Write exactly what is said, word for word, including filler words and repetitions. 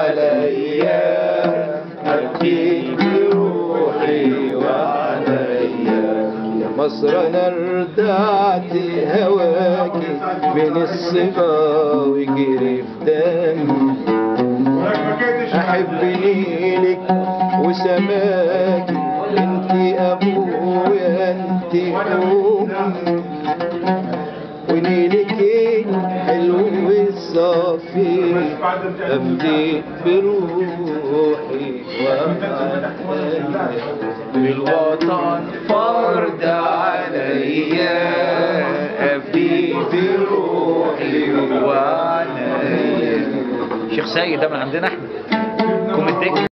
عليا أبكي بروحي وعنيا. يا مصر أنا ردعت هواكي من الصبا وجري في دمي، أحب نيلك وسماكي، انتي أبويا انتي أمي، ونيلك الحلو والصافي أفدي بروحي وعنيا. بالوطن فرض عليا أفدي بروحي وعنيا. شيخ سيد ده من عندنا احنا كوميديك.